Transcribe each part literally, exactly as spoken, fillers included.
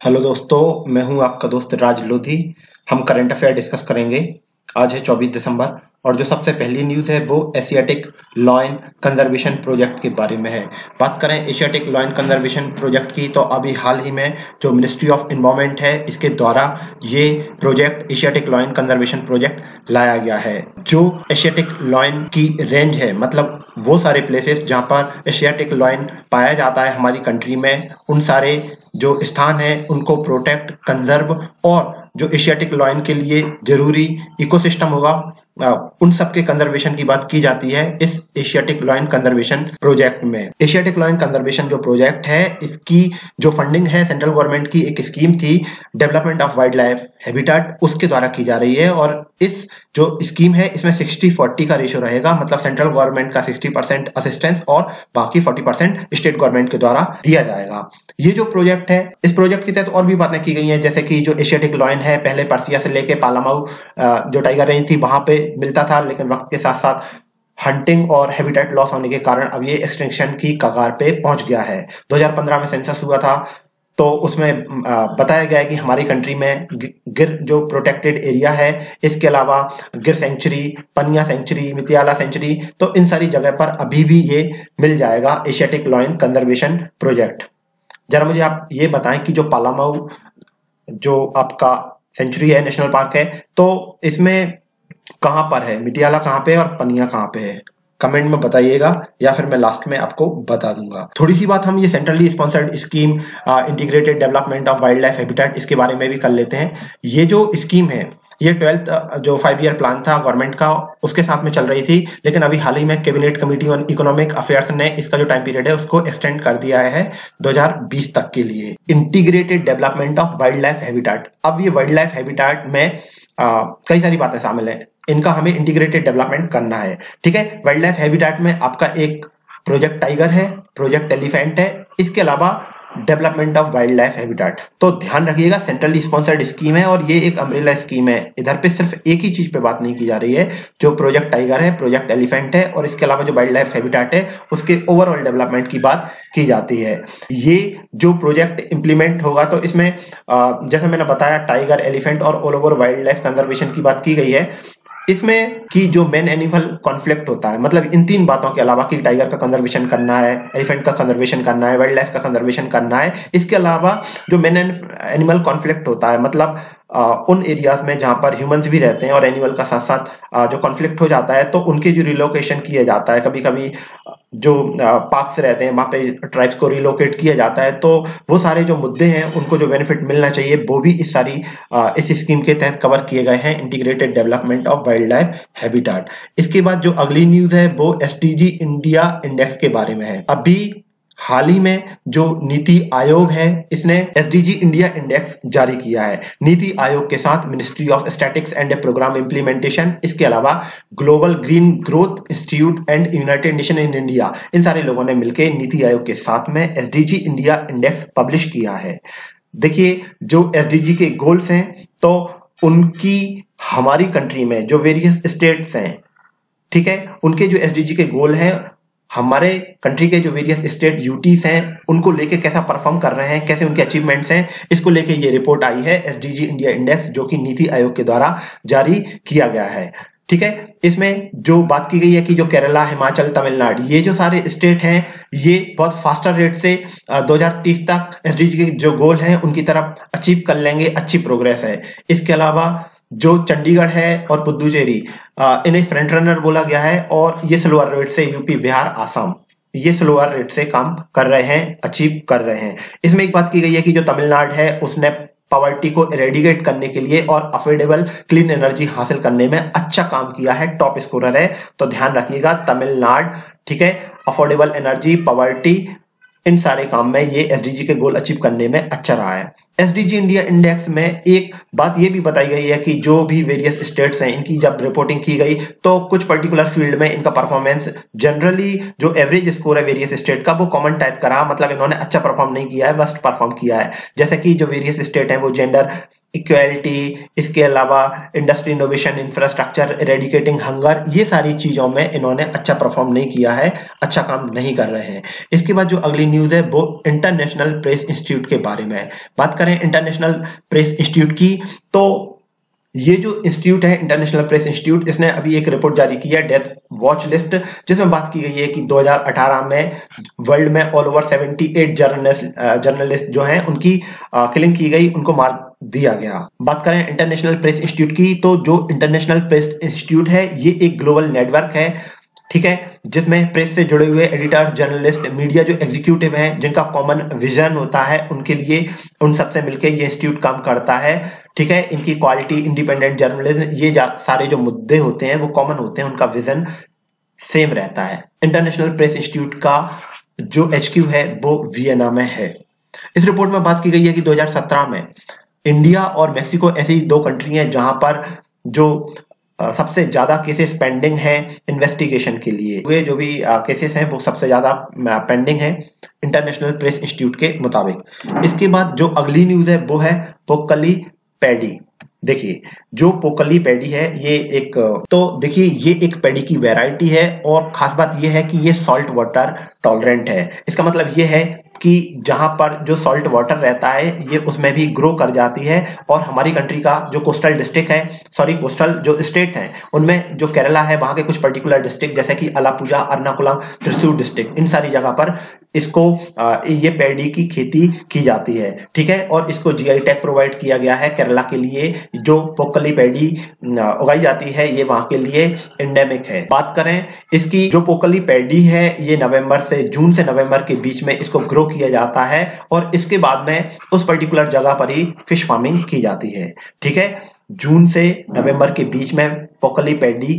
Hello दोस्तों, मैं हूं आपका दोस्त राज लोधी। हम करंट अफेयर डिस्कस करेंगे। आज है चौबीस दिसंबर और जो सबसे पहली न्यूज़ है वो एशियाटिक लॉयन कंजर्वेशन प्रोजेक्ट के बारे में है। बात करें एशियाटिक लॉयन कंजर्वेशन प्रोजेक्ट की तो अभी हाल ही में जो मिनिस्ट्री ऑफ इन्वायरमेंट है इसके द्वारा ये project Asiatic lion conservation project लाया गया है। जो एशियाटिक लॉयन की रेंज है, मतलब वो सारे प्लेसेस जहाँ पर एशियाटिक लॉयन पाया जाता है हमारी कंट्री में, उन सारे जो स्थान है उनको प्रोटेक्ट, कंजर्व और जो एशियाटिक लॉयन के लिए जरूरी इकोसिस्टम होगा उन सब के कंजर्वेशन की बात की जाती है इस एशियाटिक लॉयन कंजर्वेशन प्रोजेक्ट में। एशियाटिक लॉयन कंजर्वेशन जो प्रोजेक्ट है इसकी जो फंडिंग है सेंट्रल गवर्नमेंट की एक स्कीम थी development of wildlife habitat, उसके द्वारा की जा रही है। और इस जो स्कीम है इसमें सिक्सटी फोर्टी का रेशियो रहेगा, मतलब सेंट्रल गवर्नमेंट का सिक्सटी परसेंट असिस्टेंस और बाकी फोर्टी परसेंट स्टेट गवर्नमेंट के द्वारा दिया जाएगा। ये जो प्रोजेक्ट है, इस प्रोजेक्ट के तहत और भी बातें की गई हैं, जैसे कि जो एशियाटिक लॉयन है पहले पर्सिया से लेके पालामाऊ जो टाइगर रेंज थी वहां पे मिलता था, लेकिन वक्त के साथ साथ हंटिंग और हैबिटेट लॉस होने के कारण अब ये एक्सटिंक्शन की कगार पे पहुंच गया है। दो हज़ार पंद्रह में सेंसस हुआ था तो उसमें बताया गया है कि हमारी कंट्री में गिर जो प्रोटेक्टेड एरिया है, इसके अलावा गिर सेंचुरी, पनिया सेंचुरी, मितियाला सेंचुरी, तो इन सारी जगह पर अभी भी ये मिल जाएगा एशियाटिक लॉयन कंजर्वेशन प्रोजेक्ट। जरा मुझे आप ये बताएं कि जो पालामाऊ जो आपका सेंचुरी है, नेशनल पार्क है, तो इसमें कहां पर है, मिटियाला कहां पे है और पनिया कहां पे है? कमेंट में बताइएगा या फिर मैं लास्ट में आपको बता दूंगा। थोड़ी सी बात हम ये centrally sponsored scheme integrated development of wildlife habitat, इसके बारे में भी कर लेते हैं। ये जो स्कीम है ये ट्वेल्थ जो फाइव ईयर प्लान था गवर्नमेंट का उसके साथ में चल रही थी, लेकिन अभी हाल ही में cabinet committee on economic affairs ने इसका जो टाइम पीरियड है उसको एक्सटेंड कर दिया है दो हज़ार बीस तक के लिए। Integrated development of wildlife habitat, अब ये वाइल्ड लाइफ हैबिटेट में आ, कई सारी बातें शामिल हैं, इनका हमें इंटीग्रेटेड डेवलपमेंट करना है। ठीक है, वाइल्ड लाइफ हैबिटेट में आपका एक प्रोजेक्ट टाइगर है, प्रोजेक्ट एलिफेंट है, इसके अलावा development of wildlife habitat. तो ध्यान रखिएगा सेंट्रली स्पॉन्सर्ड स्कीम है और ये एक अम्ब्रेला स्कीम है। इधर पे सिर्फ एक ही चीज पे बात नहीं की जा रही है, जो प्रोजेक्ट टाइगर है, प्रोजेक्ट एलिफेंट है और इसके अलावा जो वाइल्ड लाइफ हैबिटेट है उसके ओवरऑल डेवलपमेंट की बात की जाती है। ये जो प्रोजेक्ट इंप्लीमेंट होगा तो इसमें जैसे मैंने बताया टाइगर, एलिफेंट और all over wildlife conservation की बात की गई है। इसमें की जो मेन एनिमल कॉन्फ्लिक्ट होता है, मतलब इन तीन बातों के अलावा कि टाइगर का कंजर्वेशन करना है, एलिफेंट का कंजर्वेशन करना है, वाइल्ड लाइफ का कंजर्वेशन करना है, इसके अलावा जो मेन एनिमल कॉन्फ्लिक्ट होता है, मतलब आ, उन एरियाज में जहां पर ह्यूमंस भी रहते हैं और एनिमल का साथ साथ जो कॉन्फ्लिक्ट हो जाता है तो उनके जो रिलोकेशन किया जाता है, कभी कभी जो पार्क्स रहते हैं वहां पे ट्राइब्स को रिलोकेट किया जाता है, तो वो सारे जो मुद्दे हैं उनको जो बेनिफिट मिलना चाहिए वो भी इस सारी इस स्कीम के तहत कवर किए गए हैं, integrated development of wildlife habitat. इसके बाद जो अगली न्यूज है वो एसडीजी इंडिया इंडेक्स के बारे में है। अभी हाल ही में जो नीति आयोग है इसने एसडीजी इंडिया इंडेक्स जारी किया है। नीति आयोग के साथ ministry of statics and programme implementation, इसके अलावा global green growth institute and United Nation in India, इन सारे लोगों ने मिलकर नीति आयोग के साथ में एसडीजी इंडिया इंडेक्स पब्लिश किया है। देखिए जो एसडीजी के गोल्स हैं तो उनकी हमारी कंट्री में जो वेरियस स्टेट्स हैं, ठीक है, उनके जो एसडीजी के गोल हैं हमारे कंट्री के जो वेरियस स्टेट यूटीज हैं उनको लेके कैसा परफॉर्म कर रहे हैं, कैसे उनके अचीवमेंट्स हैं, इसको लेके ये रिपोर्ट आई है एसडीजी इंडिया इंडेक्स, जो कि नीति आयोग के द्वारा जारी किया गया है। ठीक है, इसमें जो बात की गई है कि जो केरला, हिमाचल, तमिलनाडु, ये जो सारे स्टेट हैं ये बहुत फास्टर रेट से दो हज़ार तीस तक एसडीजी के जो गोल हैं उनकी तरफ अचीव कर लेंगे, अच्छी प्रोग्रेस है। इसके अलावा जो चंडीगढ़ है और पुदुचेरी, इन्हें फ्रंट रनर बोला गया है और ये स्लोअर रेट से यूपी, बिहार, आसाम ये स्लोअर रेट से काम कर रहे हैं, अचीव कर रहे हैं। इसमें एक बात की गई है कि जो तमिलनाडु है उसने पॉवर्टी को एरेडिकेट करने के लिए और अफोर्डेबल क्लीन एनर्जी हासिल करने में अच्छा काम किया है, टॉप स्कोरर है। तो ध्यान रखिएगा तमिलनाडु, ठीक है, अफोर्डेबल एनर्जी, पॉवर्टी, इन सारे काम में ये एसडीजी के गोल अचीव करने में अच्छा रहा है। एसडीजी इंडिया इंडेक्स में एक बात ये भी बताई गई है कि जो भी वेरियस स्टेट्स हैं इनकी जब रिपोर्टिंग की गई तो कुछ पर्टिकुलर फील्ड में इनका परफॉर्मेंस, जनरली जो एवरेज स्कोर है वेरियस स्टेट का वो कॉमन टाइप का रहा, मतलब इन्होंने अच्छा परफॉर्म नहीं किया है, वर्स्ट परफॉर्म किया है। जैसे कि जो वेरियस स्टेट हैं वो जेंडर इक्वेलिटी, इसके अलावा industry innovation, infrastructure, eradicating hunger, ये सारी चीजों में इन्होंने अच्छा परफॉर्म नहीं किया है, अच्छा काम नहीं कर रहे हैं। इसके बाद जो अगली न्यूज है वो इंटरनेशनल प्रेस इंस्टीट्यूट के बारे में है। बात करें इंटरनेशनल प्रेस इंस्टीट्यूट की, तो ये जो इंस्टीट्यूट है इंटरनेशनल प्रेस इंस्टीट्यूट, इसने अभी एक रिपोर्ट जारी की है, डेथ वॉच लिस्ट, जिसमें बात की गई है कि दो हज़ार अठारह में वर्ल्ड में ऑल ओवर अठहत्तर जर्नलिस्ट जर्नलिस्ट जो हैं उनकी किलिंग की गई, उनको मार दिया गया। बात करें इंटरनेशनल प्रेस इंस्टीट्यूट की, तो जो इंटरनेशनल प्रेस इंस्टीट्यूट है ये एक ग्लोबल नेटवर्क है, ठीक है, जिसमें प्रेस से जुड़े हुए एडिटर्स, जर्नलिस्ट, मीडिया जो एग्जीक्यूटिव हैं, जिनका कॉमन विजन होता है, उनके लिए उन सबसे मिलकर ये इंस्टीट्यूट काम करता है, ठीक है। इनकी क्वालिटी, इंडिपेंडेंट जर्नलिज्म, ये सारे जो मुद्दे होते हैं वो कॉमन होते हैं, उनका विजन सेम रहता है। इंटरनेशनल प्रेस इंस्टीट्यूट का जो एचक्यू है वो वियना में है। इस रिपोर्ट में बात की गई है कि दो हज़ार सत्रह में इंडिया और मैक्सिको ऐसी दो कंट्री हैं जहां पर जो सबसे ज्यादा केसेस पेंडिंग है इन्वेस्टिगेशन के लिए, वे जो भी केसेस हैं वो सबसे ज्यादा पेंडिंग है इंटरनेशनल प्रेस इंस्टीट्यूट के मुताबिक। इसके बाद जो अगली न्यूज है वो है पोकली पैडी। देखिए जो पोकली पैडी है ये एक, तो देखिए ये एक पैडी की वैरायटी है और खास बात ये है कि ये सॉल्ट वाटर टॉलरेंट है। इसका मतलब ये है कि जहां पर जो सॉल्ट वाटर रहता है ये उसमें भी ग्रो कर जाती है। और हमारी कंट्री का जो कोस्टल डिस्ट्रिक्ट है, सॉरी कोस्टल जो स्टेट हैं, उनमें जो केरला है वहां के कुछ पर्टिकुलर डिस्ट्रिक्ट जैसे कि अलापुजा, अर्नाकुलम, त्रिशूर डिस्ट्रिक्ट, इन सारी जगह पर इसको ये पैडी की खेती की जाती है, ठीक है। और इसको जीआई टैग प्रोवाइड किया गया है केरला के लिए। जो पोकली पैडी उगाई जाती है ये वहां के लिए एंडेमिक है। बात करें इसकी, जो पोकली पैडी है ये नवंबर से जून से नवंबर के बीच में इसको ग्रो किया जाता है और इसके बाद में उस पर्टिकुलर जगह पर ही फिश फार्मिंग की जाती है, ठीक है। जून से नवंबर के बीच में पोकली पैडी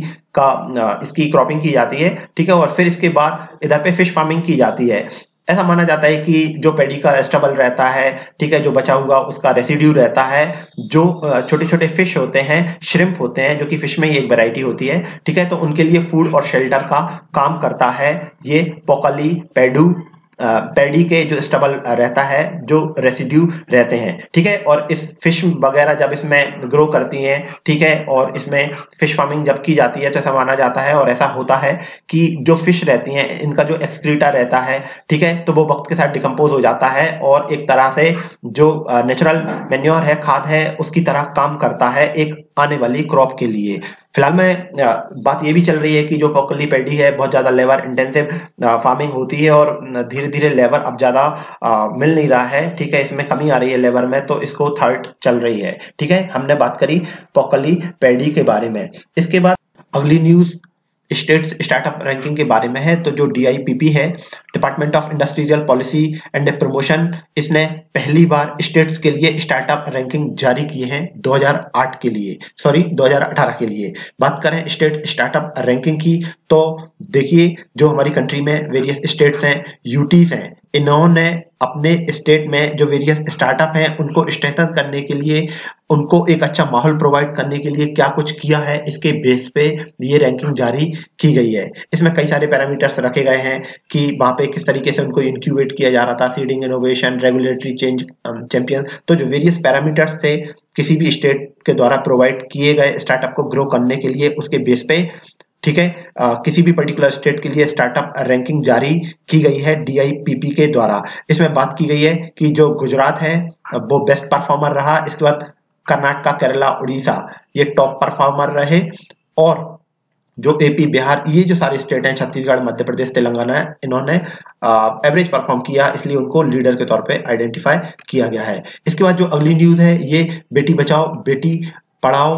का इसकी क्रॉपिंग की जाती है, ठीक है। और फिर इसके बाद इधर पे फिश फार्मिंग की जाती है। ऐसा माना जाता है कि जो पैडी का स्टबल रहता है, ठीक है, जो बचा हुआ उसका रेसिड्यू रहता है, जो छोटे छोटे फिश होते हैं, श्रिम्प होते हैं, जो कि फिश में ही एक वैरायटी होती है, ठीक है, तो उनके लिए फूड और शेल्टर का काम करता है ये पोकली पैडू पैडी के जो स्टबल रहता है, जो रेसिड्यू रहते हैं, ठीक है। और इस फिश वगैरह जब इसमें ग्रो करती हैं, ठीक है, और इसमें फिश फार्मिंग जब की जाती है तो ऐसा माना जाता है और ऐसा होता है कि जो फिश रहती हैं इनका जो एक्सक्रीटा रहता है, ठीक है, तो वो वक्त के साथ डिकम्पोज हो जाता है और एक तरह से जो नेचुरल मैन्योर है, खाद है, उसकी तरह काम करता है एक आने वाली क्रॉप के लिए। फिलहाल में बात ये भी चल रही है कि जो पोकली पैडी है बहुत ज्यादा लेबर इंटेंसिव फार्मिंग होती है और धीरे धीरे लेबर अब ज्यादा मिल नहीं रहा है, ठीक है, इसमें कमी आ रही है लेबर में, तो इसको थर्ड चल रही है, ठीक है। हमने बात करी पोकली पैडी के बारे में। इसके बाद अगली न्यूज स्टेट्स स्टार्टअप रैंकिंग के बारे में है। तो जो डी आई पी पी है, department of industrial policy and promotion, इसने पहली बार स्टेट्स के लिए स्टार्टअप रैंकिंग जारी किए हैं दो हज़ार आठ के लिए, सॉरी दो हज़ार अठारह के लिए। बात करें स्टेट स्टार्टअप रैंकिंग की, तो देखिए जो हमारी कंट्री में वेरियस स्टेट्स हैं, यूटीज हैं, इन्होंने अपने स्टेट में जो वेरियस स्टार्टअप हैं उनको स्ट्रेंथन करने के लिए, उनको एक अच्छा माहौल प्रोवाइड करने के लिए क्या कुछ किया है, इसके बेस पे ये रैंकिंग जारी की गई है। इसमें कई सारे पैरामीटर्स रखे गए हैं कि वहां पे किस तरीके से उनको इंक्यूबेट किया जा रहा था, seeding, innovation, regulatory change, champion, तो जो वेरियस पैरामीटर्स से किसी भी स्टेट के द्वारा प्रोवाइड किए गए स्टार्टअप को ग्रो करने के लिए, उसके बेस पे, ठीक है, आ, किसी भी पर्टिकुलर स्टेट के लिए स्टार्टअप रैंकिंग जारी की गई है डी आई पी पी के द्वारा। इसमें बात की गई है कि जो गुजरात है वो बेस्ट परफॉर्मर रहा, इसके बाद कर्नाटका, केरला, उड़ीसा ये टॉप परफॉर्मर रहे, और जो एपी, बिहार, ये जो सारे स्टेट हैं, छत्तीसगढ़, मध्य प्रदेश, तेलंगाना, इन्होंने एवरेज परफॉर्म किया, इसलिए उनको लीडर के तौर पे आइडेंटिफाई किया गया है। इसके बाद जो अगली न्यूज है ये बेटी बचाओ बेटी पढ़ाओ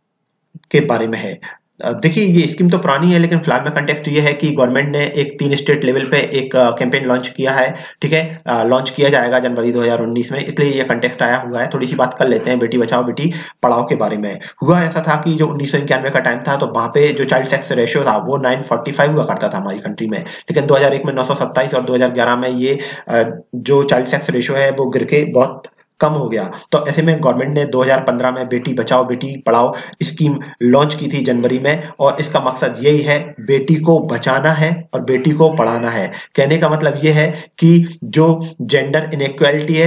के बारे में है। देखिए ये स्कीम तो पुरानी है, लेकिन फिलहाल में कंटेक्स्ट ये है कि गवर्नमेंट ने एक तीन स्टेट लेवल पे एक कैंपेन लॉन्च किया है, ठीक है, लॉन्च किया जाएगा जनवरी दो हज़ार उन्नीस में, इसलिए ये कंटेक्स्ट आया हुआ है। थोड़ी सी बात कर लेते हैं बेटी बचाओ बेटी पढ़ाओ के बारे में। हुआ ऐसा था कि जो उन्नीस सौ इक्यानवे का टाइम था तो वहां पे जो चाइल्ड सेक्स रेशियो था वो नाइन फोर्टी फाइव हुआ करता था हमारी कंट्री में, लेकिन दो हज़ार एक में नौ सौ सत्ताईस और दो हज़ार ग्यारह में ये जो चाइल्ड सेक्स रेशियो है वो गिर के बहुत कम हो गया। तो ऐसे में गवर्नमेंट ने दो हज़ार पंद्रह में बेटी बचाओ बेटी पढ़ाओ स्कीम लॉन्च की थी जनवरी में, और इसका मकसद यही है बेटी को बचाना है और बेटी को पढ़ाना है। कहने का मतलब यह है कि जो जेंडर इनइक्वालिटी है,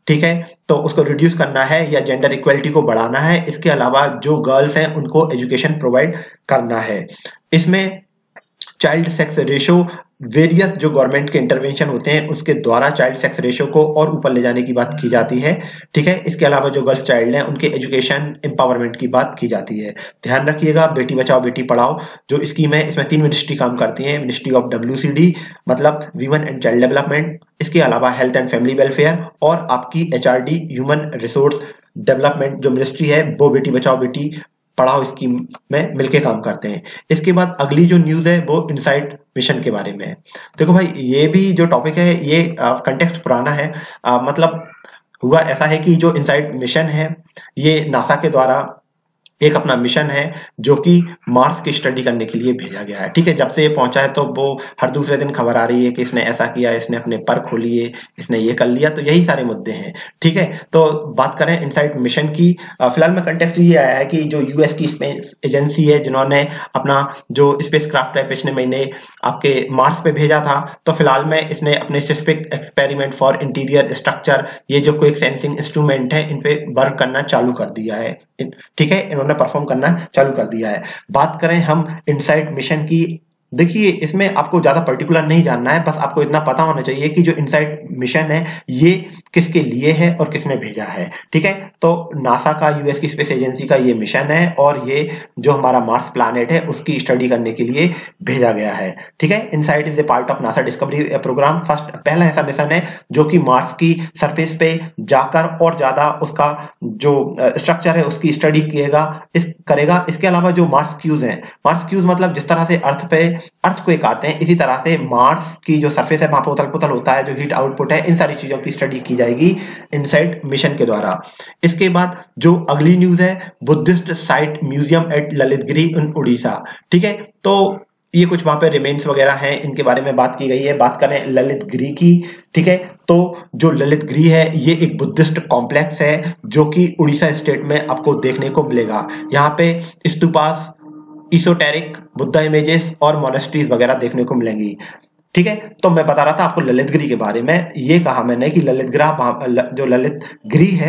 ठीक है, तो उसको रिड्यूस करना है या जेंडर इक्वलिटी को बढ़ाना है। इसके अलावा जो गर्ल्स हैं उनको एजुकेशन प्रोवाइड करना है। इसमें चाइल्ड सेक्स रेशो, वेरियस जो गवर्नमेंट के इंटरवेंशन होते हैं उसके द्वारा चाइल्ड सेक्स रेशो को और ऊपर ले जाने की बात की जाती है। ठीक है, इसके अलावा जो गर्ल्स चाइल्ड हैं उनके एजुकेशन एम्पावरमेंट की बात की जाती है। ध्यान रखिएगा, बेटी बचाओ बेटी पढ़ाओ जो स्कीम है इसमें तीन मिनिस्ट्री काम करती हैं। Ministry of W C D मतलब वीमेन एंड चाइल्ड डेवलपमेंट, इसके अलावा हेल्थ एंड फैमिली वेलफेयर, और आपकी H R D human resource development जो मिनिस्ट्री है वो बेटी बचाओ बेटी पढ़ाओ स्कीम में मिलके काम करते हैं। इसके बाद अगली जो न्यूज है वो इनसाइट मिशन के बारे में है। देखो भाई, ये भी जो टॉपिक है ये कंटेक्स्ट पुराना है। आ, मतलब हुआ ऐसा है कि जो इनसाइट मिशन है ये नासा के द्वारा एक अपना मिशन है जो कि मार्स की स्टडी करने के लिए भेजा गया है। ठीक है, जब से ये पहुंचा है तो वो हर दूसरे दिन खबर आ रही है कि इसने ऐसा किया, इसने अपने पर खोलिए, इसने ये कर लिया, तो यही सारे मुद्दे हैं। ठीक है, तो बात करें इनसाइट मिशन की, फिलहाल में कंटेक्स्ट ये आया है कि जो यूएस की स्पेस एजेंसी है जिन्होंने अपना जो स्पेस क्राफ्ट है पिछले महीने आपके मार्स पे भेजा था, तो फिलहाल में इसने अपने specific experiment for interior structure, ये जो क्विक सेंसिंग इंस्ट्रूमेंट है इन पे वर्क करना चालू कर दिया है। ठीक है, इन्होंने परफॉर्म करना चालू कर दिया है। बात करें हम इनसाइट मिशन की, देखिए इसमें आपको ज्यादा पर्टिकुलर नहीं जानना है, बस आपको इतना पता होना चाहिए कि जो इनसाइट मिशन है ये किसके लिए है और किसने भेजा है। ठीक है, तो नासा का, यूएस की स्पेस एजेंसी का ये मिशन है और ये जो हमारा मार्स प्लैनेट है उसकी स्टडी करने के लिए भेजा गया है। ठीक है, insight is a part of NASA discovery program. First पहला ऐसा मिशन है जो कि मार्स की सरफेस पे जाकर और ज्यादा उसका जो स्ट्रक्चर है उसकी स्टडी किएगा इस करेगा। इसके अलावा जो मार्स क्यूज है, मार्स क्यूज मतलब जिस तरह से अर्थ पे अर्थ को एक आते हैं, इसी तरह से मार्स की जो सरफेस है वहां पर उथल पुथल होता है, जो हीट आउटपुट है, इन सारी चीजों की स्टडी की जाएगी इनसाइट मिशन के द्वारा। इसके बाद जो अगली न्यूज है, Buddhist site museum at Lalitgiri in Odisha. ठीक है, तो ये कुछ वहां पे रिमेन्स वगैरह हैं, इनके बारे में बात की गई है। बात करें ललितगिरी की, ठीक है, तो जो ललितगिरी है ये एक बुद्धिस्ट कॉम्प्लेक्स है जो कि उड़ीसा स्टेट में आपको देखने को मिलेगा। यहाँ पे स्तूपास, इसोटेरिक बुद्धा इमेजेस और मोनेस्ट्रीज वगैरह देखने को मिलेंगी। ठीक है, तो मैं बता रहा था आपको ललितगिरी के बारे में, ये कहा मैंने कि ललितगिरा जो ललितगिरी है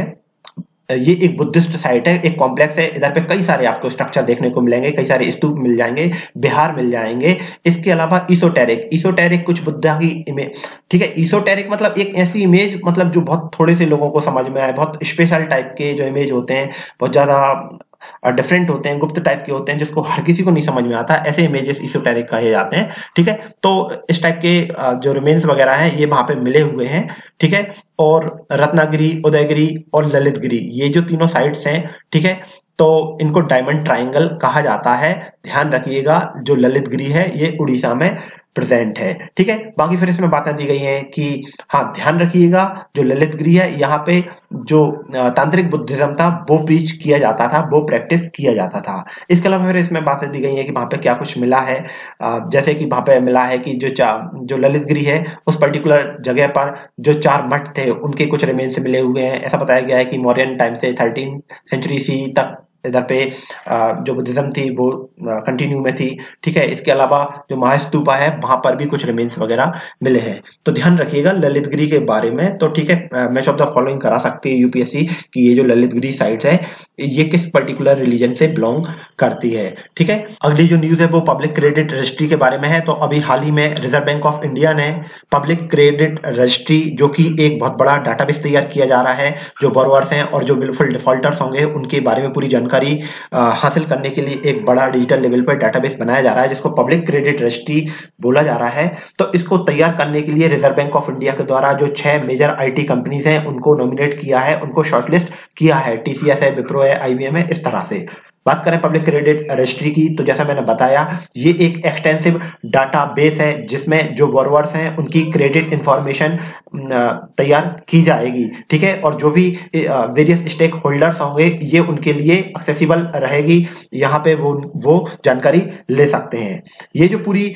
ये एक बुद्धिस्ट साइट है, एक कॉम्प्लेक्स है। इधर पे कई सारे आपको स्ट्रक्चर देखने को मिलेंगे, कई सारे स्तूप मिल जाएंगे, बिहार मिल जाएंगे। इसके अलावा इसोटेरिक, इसोटेरिक कुछ बुद्धा की इमेज। ठीक है, इसोटेरिक मतलब एक ऐसी इमेज मतलब जो बहुत थोड़े से लोगों को समझ में आए, बहुत स्पेशल टाइप के जो इमेज होते हैं, बहुत ज्यादा डिफरेंट होते हैं, गुप्त टाइप के होते हैं, जिसको हर किसी को नहीं समझ में आता, ऐसे इमेजेस इसोटेरिक कहे जाते हैं। ठीक है, तो इस टाइप के जो रिमेन्स वगैरह हैं ये वहां पे मिले हुए हैं। ठीक है, और रत्नागिरी, उदयगिरी और ललितगिरी ये जो तीनों साइट्स हैं, ठीक है, तो इनको डायमंड ट्रायंगल कहा जाता है। ध्यान रखिएगा, जो ललितगिरी है ये उड़ीसा में प्रेजेंट है। ठीक है, बाकी फिर इसमें बातें दी गई हैं कि हाँ ध्यान रखिएगा, जो ललितगिरी है यहाँ पे जो तांत्रिक बुद्धिज्म था वो प्रीच किया जाता था, वो प्रैक्टिस किया जाता था। इसके अलावा फिर इसमें बातें दी गई हैं कि वहां पे क्या कुछ मिला है, जैसे कि वहां पे मिला है कि जो जो ललितगिरी है उस पर्टिकुलर जगह पर जो चार मठ थे उनके कुछ रिमेन्स मिले हुए हैं। ऐसा बताया गया है कि मौर्यन टाइम से थर्टीन सेंचुरी सी तक इधर पे जो बुद्धिज्म थी वो कंटिन्यू में थी। ठीक है, इसके अलावा जो महास्तूपा है वहां पर भी कुछ रिमेन्स वगैरह मिले हैं। तो ध्यान रखिएगा ललितगिरी के बारे में। तो ठीक है, मैच ऑफ द फॉलोइंग करा सकती है यूपीएससी कि ये जो ललितगिरी साइट्स है ये किस पर्टिकुलर रिलीजन से बिलोंग करती है। ठीक है, अगली जो न्यूज है वो पब्लिक क्रेडिट रजिस्ट्री के बारे में है। तो अभी हाल ही में रिजर्व बैंक ऑफ इंडिया ने पब्लिक क्रेडिट रजिस्ट्री, जो कि एक बहुत बड़ा डाटाबेस तैयार किया जा रहा है, जो बोरोवर्स हैं और जो बिल्कुल डिफॉल्टर्स होंगे उनके बारे में पूरी जानकारी हासिल करने के लिए एक बड़ा डिजिटल लेवल पर डाटाबेस बनाया जा रहा है जिसको पब्लिक क्रेडिट रजिस्ट्री बोला जा रहा है। तो इसको तैयार करने के लिए रिजर्व बैंक ऑफ इंडिया के द्वारा जो छह मेजर आईटी कंपनीज हैं उनको नॉमिनेट किया है, उनको शॉर्टलिस्ट किया है। टीसीएस है, विप्रो है, आईबीएम है, इस तरह से। बात करें पब्लिक क्रेडिट रजिस्ट्री की, तो जैसा मैंने बताया ये एक एक्सटेंसिव डाटाबेस है जिसमें जो बोरोवर्स हैं उनकी क्रेडिट इंफॉर्मेशन तैयार की जाएगी। ठीक है, और जो भी वेरियस स्टेक होल्डर्स होंगे ये उनके लिए एक्सेसिबल रहेगी, यहाँ पे वो वो जानकारी ले सकते हैं। ये जो पूरी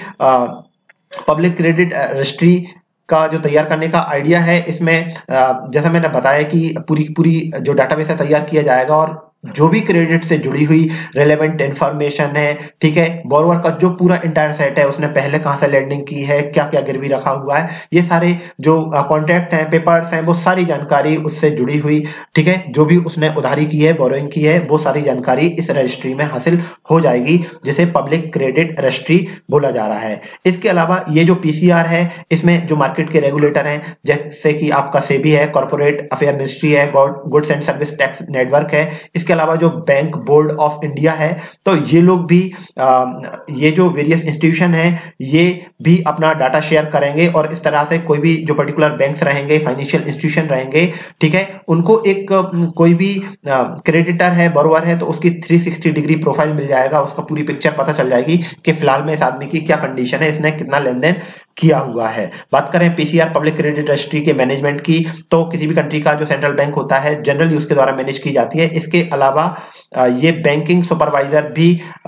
पब्लिक क्रेडिट रजिस्ट्री का जो तैयार करने का आइडिया है, इसमें जैसा मैंने बताया कि पूरी पूरी जो डाटाबेस है तैयार किया जाएगा और जो भी क्रेडिट से जुड़ी हुई रेलेवेंट इंफॉर्मेशन है, ठीक है, बोरोवर का जो पूरा इंटायर सेट है, उसने पहले कहां से लैंडिंग की है, क्या क्या गिरवी रखा हुआ है, ये सारे जो कॉन्ट्रैक्ट हैं, पेपर्स हैं, वो सारी जानकारी उससे जुड़ी हुई, ठीक है, जो भी उसने उधारी की है, बोरोइंग की है, वो सारी जानकारी इस रजिस्ट्री में हासिल हो जाएगी, जिसे पब्लिक क्रेडिट रजिस्ट्री बोला जा रहा है। इसके अलावा ये जो पीसीआर है, इसमें जो मार्केट के रेगुलेटर हैं, जैसे कि आपका सेबी है, कॉर्पोरेट अफेयर मिनिस्ट्री है, goods and service tax network है, इसके अलावा जो बैंक बोर्ड ऑफ इंडिया है, तो ये लोग भी आ, ये जो वेरियस इंस्टीट्यूशन है, ये भी अपना डाटा शेयर करेंगे, और इस तरह से कोई भी जो पर्टिकुलर बैंक्स रहेंगे, फाइनेंशियल इंस्टीट्यूशन रहेंगे, ठीक है, उनको एक कोई भी क्रेडिटर है, बोरोवर है, तो उसकी थ्री सिक्सटी डिग्री प्रोफाइल मिल जाएगा, उसका पूरी पिक्चर पता चल जाएगी कि फिलहाल में इस आदमी की क्या कंडीशन है, इसने कितना लेन देन किया हुआ है। बात करें पीसीआर पब्लिक क्रेडिट रजिस्ट्री के मैनेजमेंट की, तो किसी भी कंट्री का जो सेंट्रल बैंक होता है, जनरली उसके द्वारा मैनेज की जाती है। इसके अलावा ये बैंकिंग सुपरवाइजर भी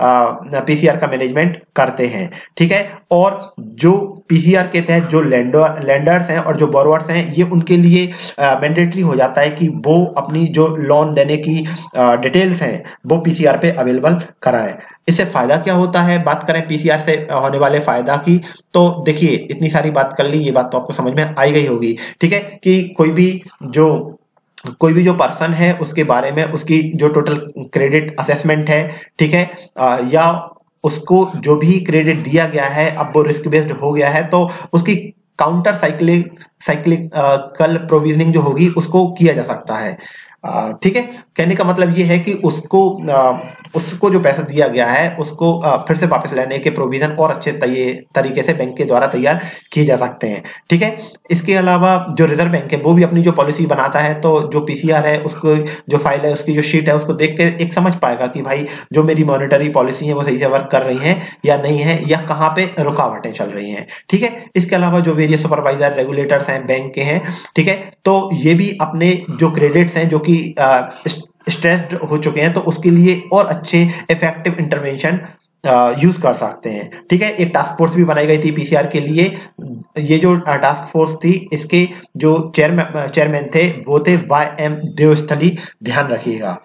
पीसीआर का मैनेजमेंट करते हैं, ठीक है, और जो पीसीआर के तहत जो लैंडर लैंडर्स हैं और जो बोरोवर्स हैं, ये उनके लिए मैंडेटरी हो जाता है कि वो अपनी जो लोन देने की डिटेल्स हैं, वो पीसीआर पे अवेलेबल कराएं। इससे फायदा क्या होता है? बात करें पीसीआर से होने वाले फायदा की, तो देखिए, इतनी सारी बात कर ली, ये बात तो आपको समझ में आई गई होगी, ठीक है, कि कोई भी जो कोई भी जो पर्सन है, उसके बारे में उसकी जो टोटल क्रेडिट असेसमेंट है, ठीक है, आ, या उसको जो भी क्रेडिट दिया गया है, अब वो रिस्क बेस्ड हो गया है, तो उसकी counter cyclic cyclical provisioning जो होगी, उसको किया जा सकता है, ठीक है। कहने का मतलब ये है कि उसको आ, उसको जो पैसा दिया गया है, उसको आ, फिर से वापस लेने के प्रोविजन और अच्छे तरीके से बैंक के द्वारा तैयार किए जा सकते हैं, ठीक है। इसके अलावा जो रिजर्व बैंक है, वो भी अपनी जो पॉलिसी बनाता है, तो जो पीसीआर है, उसको जो फाइल है, उसकी जो शीट है, उसको देख के एक समझ पाएगा कि भाई जो मेरी मॉनेटरी पॉलिसी है, वो सही से वर्क कर रही है या नहीं है, या कहाँ पे रुकावटें चल रही हैं, ठीक है। इसके अलावा जो वेरियस सुपरवाइजर रेगुलेटर्स हैं बैंक के हैं, ठीक है, तो ये भी अपने जो क्रेडिट्स हैं, जो कि स्ट्रेस्ड हो चुके हैं, तो उसके लिए और अच्छे इफेक्टिव इंटरवेंशन यूज कर सकते हैं, ठीक है। एक टास्क फोर्स भी बनाई गई थी पीसीआर के लिए। ये जो टास्क फोर्स थी, इसके जो चेयरमैन चेयरमैन थे, वो थे वाई एम देवस्थली, ध्यान रखिएगा।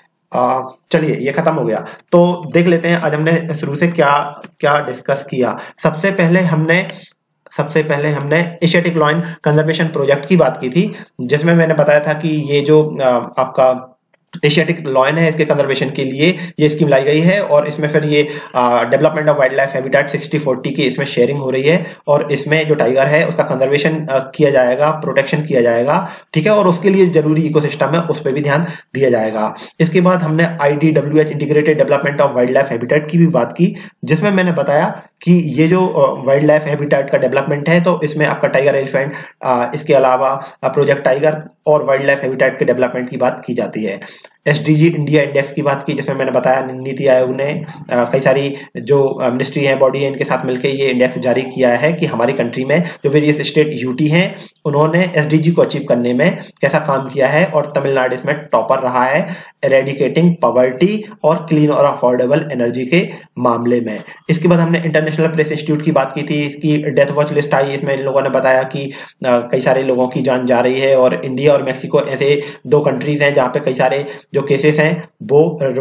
चलिए, ये खत्म हो गया, तो देख लेते हैं आज हमने शुरू से क्या क्या डिस्कस किया। सबसे पहले हमने सबसे पहले हमने एशियाटिक लॉयन कंजर्वेशन प्रोजेक्ट की बात की थी, जिसमें मैंने बताया था कि ये जो आपका एशियाटिक लॉयन है, इसके कंजर्वेशन के लिए ये स्कीम लाई गई है, और इसमें फिर ये development of wildlife habitat sixty forty की इसमें शेयरिंग हो रही है, और इसमें जो टाइगर है उसका कंजर्वेशन किया जाएगा, प्रोटेक्शन किया जाएगा, ठीक है, और उसके लिए जरूरी इकोसिस्टम है, उस पर भी ध्यान दिया जाएगा। इसके बाद हमने IDWH integrated development of wildlife habitat की भी बात की, जिसमें मैंने बताया कि ये जो वाइल्ड लाइफ हैबिटेट का डेवलपमेंट है, तो इसमें आपका टाइगर एलिफेंट, इसके अलावा प्रोजेक्ट टाइगर और वाइल्ड लाइफ हैबिटेट के डेवलपमेंट की बात की जाती है। एसडीजी इंडिया इंडेक्स की बात की, जिसमें मैंने बताया नीति आयोग ने कई सारी जो मिनिस्ट्री है, बॉडी है, इनके साथ मिलकर ये इंडेक्स जारी किया है कि हमारी कंट्री में जो वेरियस स्टेट यूटी हैं, उन्होंने एसडीजी को अचीव करने में कैसा काम किया है, और तमिलनाडु इसमें टॉपर रहा है, एरेडिकेटिंग पॉवर्टी और क्लीन और अफोर्डेबल एनर्जी के मामले में। इसके बाद हमने इंटरनेशनल प्रेस इंस्टीट्यूट की बात की थी, इसकी डेथ वॉच लिस्ट आई, इसमें इन लोगों ने बताया कि कई सारे लोगों की जान जा रही है, और इंडिया और मैक्सिको ऐसे दो कंट्रीज हैं जहां पे कई सारे जो केसेस हैं वो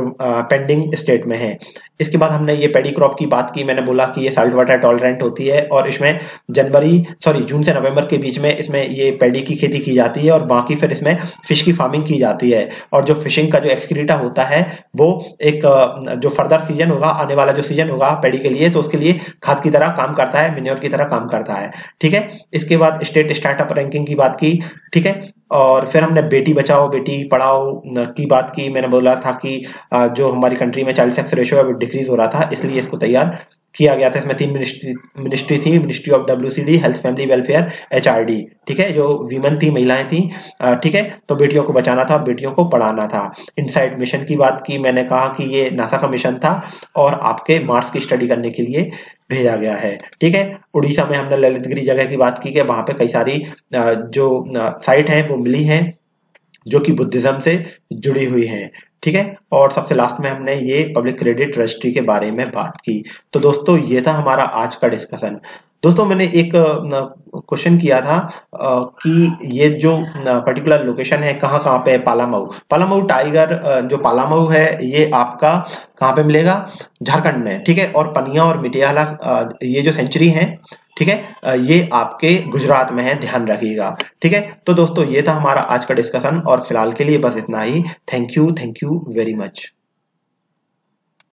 पेंडिंग स्टेट में हैं। इसके बाद हमने ये पेडी क्रॉप की बात की, मैंने बोला कि ये साल्ट वाटर टॉलरेंट होती है, और इसमें जनवरी सॉरी जून से नवंबर के बीच में इसमें ये पेडी की खेती की जाती है, और बाकी फिर इसमें फिश की फार्मिंग की जाती है, और जो फिशिंग का जो एक्सक्रीटा होता है, वो एक जो फर्दर सीजन होगा, आने वाला जो सीजन होगा पेडी के लिए, तो उसके लिए खाद की तरह काम करता है, मिन्योर की तरह काम करता है, ठीक है। इसके बाद स्टेट स्टार्टअप रैंकिंग की बात की, ठीक है, और फिर हमने बेटी बचाओ बेटी पढ़ाओ की बात की। मैंने बोला था कि जो हमारी कंट्री में चाइल्ड सेक्स रेशियो है वो डिक्रीज हो रहा था, इसलिए इसको तैयार किया गया था। इसमें तीन मिनिस्ट्री मिनिस्ट्री थी, ministry of WCD, health family welfare, HRD, ठीक है, जो वीमेन थी, महिलाएं थी, ठीक है, तो बेटियों को बचाना था, बेटियों को पढ़ाना था। इनसाइट मिशन की बात की, मैंने कहा कि ये नासा का मिशन था, और आपके मार्स की स्टडी करने के लिए भेजा गया है, ठीक है। उड़ीसा में हमने ललितगिरी जगह की बात की कि वहां पे कई सारी जो साइट है वो मिली हैं, जो कि बुद्धिज्म से जुड़ी हुई हैं, ठीक है। और सबसे लास्ट में हमने ये पब्लिक क्रेडिट रजिस्ट्री के बारे में बात की। तो दोस्तों, ये था हमारा आज का डिस्कशन। दोस्तों, मैंने एक क्वेश्चन किया था कि ये जो पर्टिकुलर लोकेशन है कहाँ कहाँ पे है, पालामऊ पालामऊ टाइगर जो पालामऊ है ये आपका कहाँ पे मिलेगा, झारखंड में, ठीक है। और पनिया और मिटियाला ये जो सेंचुरी है, ठीक है, ये आपके गुजरात में है, ध्यान रखिएगा, ठीक है। तो दोस्तों ये था हमारा आज का डिस्कशन और फिलहाल के लिए बस इतना ही। Thank you thank you very much.